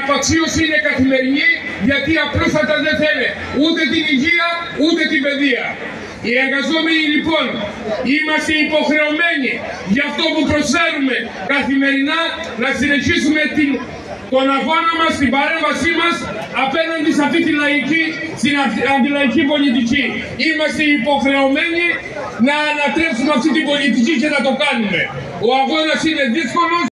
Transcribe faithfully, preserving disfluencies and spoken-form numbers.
απαξίωση είναι καθημερινή, γιατί απλούστατα δεν θέλει ούτε την υγεία ούτε την παιδεία. Οι εργαζόμενοι λοιπόν είμαστε υποχρεωμένοι για αυτό που προσφέρουμε καθημερινά να συνεχίσουμε την, τον αγώνα μας, την παρέμβασή μας απέναντι σε αυτή τη λαϊκή, στην αντιλαϊκή πολιτική. Είμαστε υποχρεωμένοι να ανατρέψουμε αυτή την πολιτική και να το κάνουμε. Ο αγώνας είναι δύσκολος.